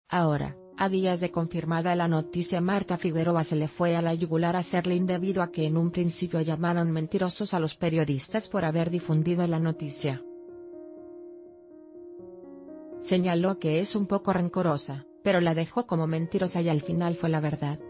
Ahora, a días de confirmada la noticia, Marta Figueroa se le fue a la yugular a Serling debido a que en un principio llamaron mentirosos a los periodistas por haber difundido la noticia. Señaló que es un poco rencorosa, pero la dejó como mentirosa y al final fue la verdad.